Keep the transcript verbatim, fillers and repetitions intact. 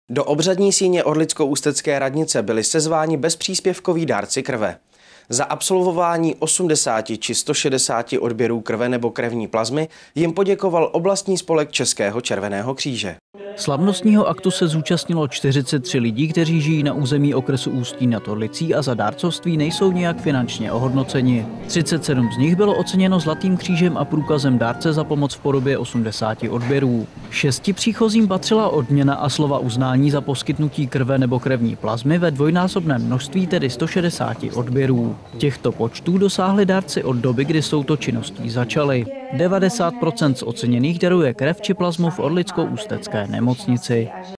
Do obřadní síně Orlicko-Ústecké radnice byli sezváni bezpříspěvkoví dárci krve. Za absolvování osmdesáti či sto šedesáti odběrů krve nebo krevní plazmy jim poděkoval oblastní spolek Českého červeného kříže. Slavnostního aktu se zúčastnilo čtyřicet tři lidí, kteří žijí na území okresu Ústí nad Orlicí a za dárcovství nejsou nijak finančně ohodnoceni. třicet sedm z nich bylo oceněno Zlatým křížem a průkazem dárce za pomoc v podobě osmdesáti odběrů. Šesti příchozím patřila odměna a slova uznání za poskytnutí krve nebo krevní plazmy ve dvojnásobném množství, tedy sto šedesáti odběrů. Těchto počtů dosáhli dárci od doby, kdy s touto činností začali. devadesát procent z oceněných daruje krev či plazmu v Orlicko-Ústecké nemocnici.